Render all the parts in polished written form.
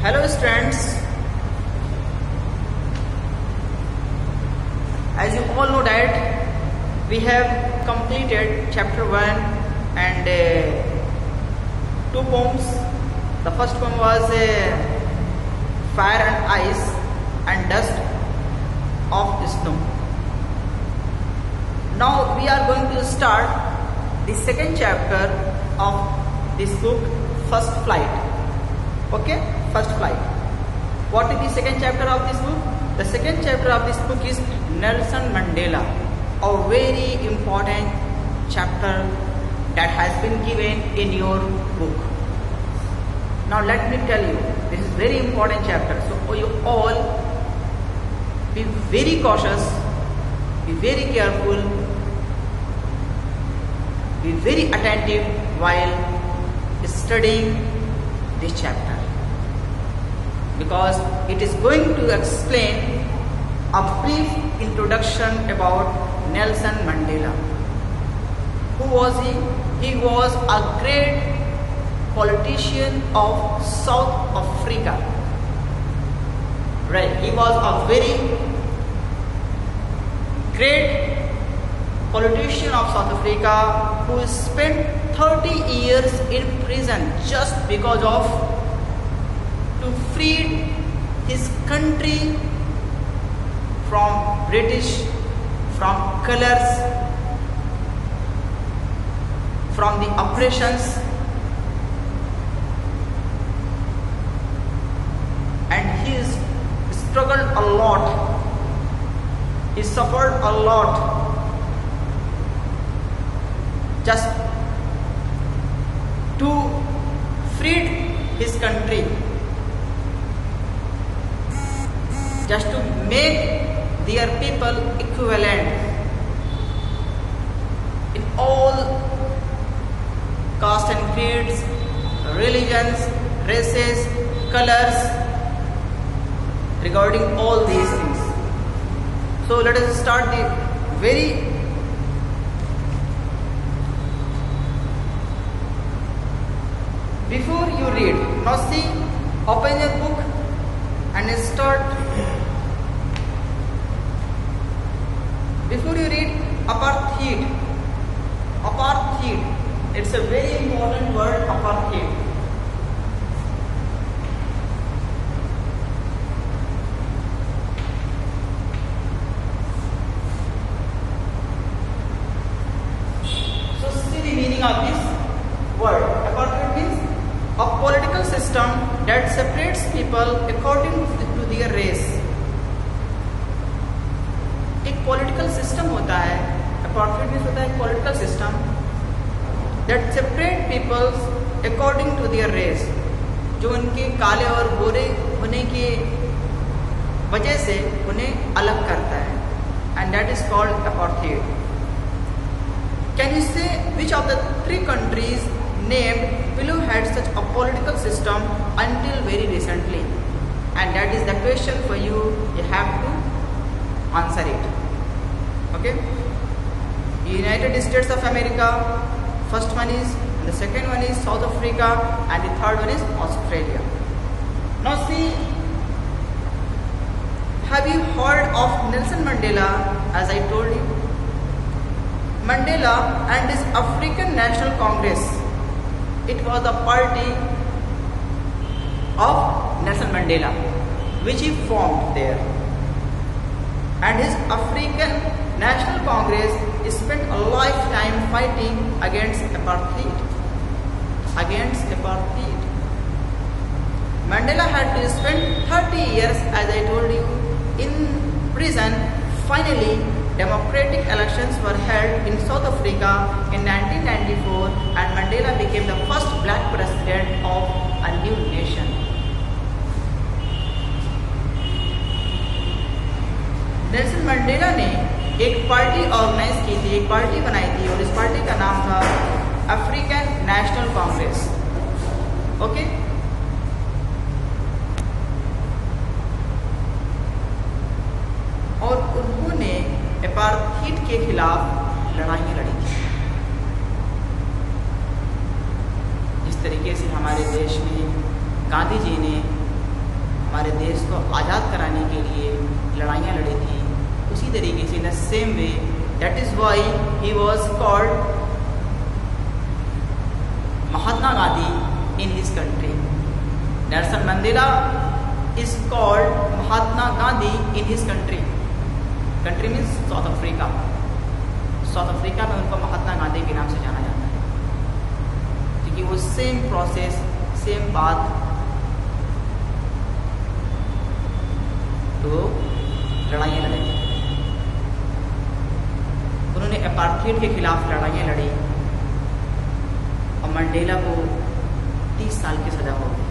Hello students, as you all know that we have completed chapter 1 and 2 poems. The first poem was Fire and Ice and Dust of Snow. Now we are going to start the second chapter of this book, First Flight. Okay, First Flight. What is the second chapter of this book? The second chapter of this book is Nelson Mandela, a very important chapter that has been given in your book. Now let me tell you, this is very important chapter. So you all be very cautious, be very careful, be very attentive while studying this chapter, because it is going to explain a brief introduction about Nelson Mandela. Who was he? He was a great politician of South Africa. Right, he was a very great politician of South Africa who spent 30 years in prison just because of to free his country from British, from colors, from the oppressions, and he struggled a lot, he suffered a lot just to free his country, just to make their people equivalent in all caste and creeds, religions, races, colors, regarding all these things. So let us start the very before you read. Now see, open your book and start. Before you read apartheid, apartheid, it's a very important word, apartheid. So see the meaning of this word. Apartheid means a political system that separates people according to their race. एक political system होता है, apartheid means होता है political system that separate peoples according to their race, जो उनके काले और गोरे होने की वजह से उन्हें अलग करता है, and that is called apartheid. Can you say which of the 3 countries named below had such a political system until very recently? And that is the question for you. You have to answer it. Okay, United States of America, first one is, and the second one is South Africa, and the third one is Australia. Now see, have you heard of Nelson Mandela? As I told you, Mandela and his African National Congress, it was the party of Nelson Mandela which he formed there, and his African National Congress spent a lifetime fighting against apartheid. Mandela had to spend 30 years, as I told you, in prison. Finally, democratic elections were held in South Africa in 1994, and Mandela became the first black president of a new nation. Nelson Mandela ने एक party organise की थी, एक party बनाई थी, और इस party का नाम था अफ्रीकन नेशनल कांग्रेस. ओके, और उन्होंने अपार्थाइड के खिलाफ लड़ाई लड़ी थी. जिस तरीके से हमारे देश में गांधी जी ने हमारे देश को आज़ाद कराने के लिए लड़ाइयाँ लड़ी थी, उसी तरीके से in the same way that is why he was called Mahatma Gandhi in his country. Nelson Mandela is called Mahatma Gandhi in his country. Country means South Africa. South Africa में उनको महात्मा गांधी के नाम से जाना जाता है, क्योंकि वो सेम प्रोसेस, सेम बात तो लड़ाइयाँ लड़ी. उन्होंने अपार्थाइड के खिलाफ लड़ाइयाँ लड़ी और मंडेला को 30 साल की सजा हो गई.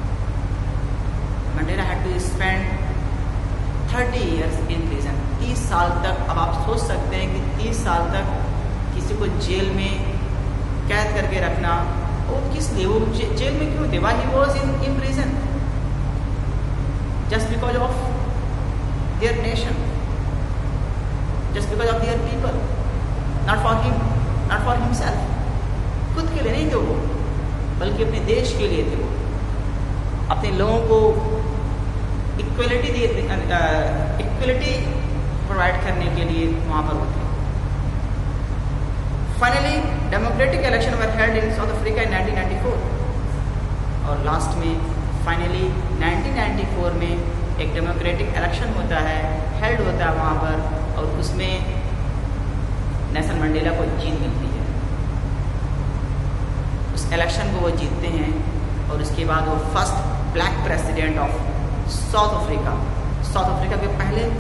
Mandela had to spend 30 years in prison. 30 साल तक. अब आप सोच सकते हैं कि 30 साल तक किसी को जेल में कैद करके रखना, वो किस लिए, वो जेल में क्यों थे? Why he was in prison? Just because of their nation, just because of their people, not for him, not for himself. खुद के लिए नहीं थे वो, बल्कि अपने देश के लिए थे. वो अपने लोगों को इक्वलिटी प्रोवाइड करने के लिए वहाँ पर होते. Finally democratic election were held in South Africa in 1994. और लास्ट में फाइनली 1994 में एक डेमोक्रेटिक इलेक्शन होता है, हेल्ड होता है वहाँ पर, और उसमें नेल्सन मंडेला को जीत मिलती है. उस इलेक्शन को वो जीतते हैं और उसके बाद वो first black president of South Africa के पहले